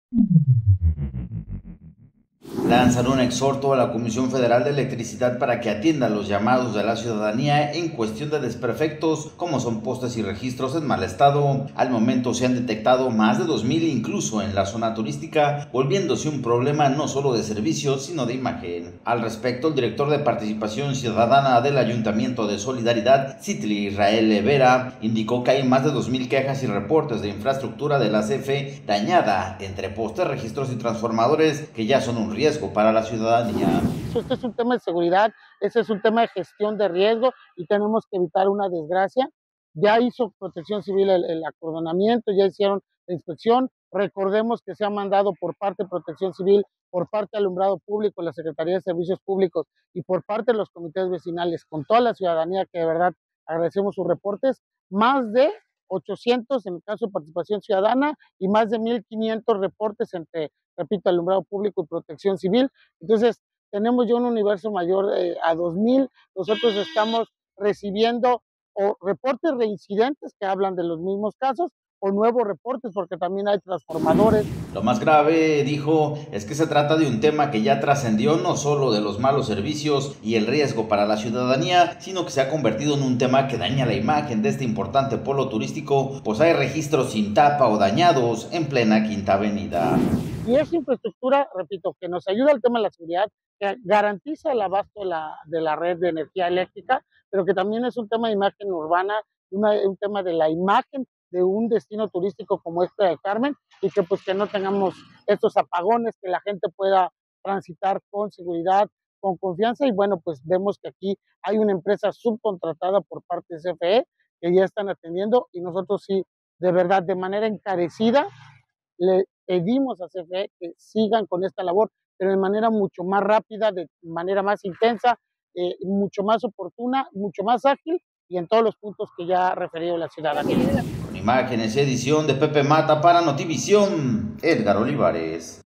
Lanzan un exhorto a la Comisión Federal de Electricidad para que atienda los llamados de la ciudadanía en cuestión de desperfectos, como son postes y registros en mal estado. Al momento se han detectado más de 2,000 incluso en la zona turística, volviéndose un problema no solo de servicios, sino de imagen. Al respecto, el director de Participación Ciudadana del Ayuntamiento de Solidaridad, Citli Israel Vera, indicó que hay más de 2,000 quejas y reportes de infraestructura de la CFE dañada entre postes, registros y transformadores que ya son un riesgo para la ciudadanía. Este es un tema de seguridad, este es un tema de gestión de riesgo y tenemos que evitar una desgracia. Ya hizo Protección Civil el acordonamiento, ya hicieron la inspección. Recordemos que se ha mandado por parte de Protección Civil, por parte de Alumbrado Público, la Secretaría de Servicios Públicos y por parte de los comités vecinales, con toda la ciudadanía que de verdad agradecemos sus reportes, más de 800 en el caso de Participación Ciudadana y más de 1,500 reportes entre, repito, Alumbrado Público y Protección Civil. Entonces, tenemos ya un universo mayor a 2,000. Nosotros estamos recibiendo o reportes reincidentes que hablan de los mismos casos o nuevos reportes, porque también hay transformadores. Lo más grave, dijo, es que se trata de un tema que ya trascendió no solo de los malos servicios y el riesgo para la ciudadanía, sino que se ha convertido en un tema que daña la imagen de este importante polo turístico, pues hay registros sin tapa o dañados en plena Quinta Avenida. Y esa infraestructura, repito, que nos ayuda al tema de la seguridad, que garantiza el abasto de la red de energía eléctrica, pero que también es un tema de imagen urbana, un tema de la imagen de un destino turístico como este de Carmen, y que pues que no tengamos estos apagones, que la gente pueda transitar con seguridad, con confianza, y bueno, pues vemos que aquí hay una empresa subcontratada por parte de CFE que ya están atendiendo, y nosotros sí, de verdad, de manera encarecida, le pedimos a CFE que sigan con esta labor, pero de manera mucho más rápida, de manera más intensa, mucho más oportuna, mucho más ágil y en todos los puntos que ya ha referido la ciudadanía. Con imágenes y edición de Pepe Mata para Notivisión, Edgar Olivares.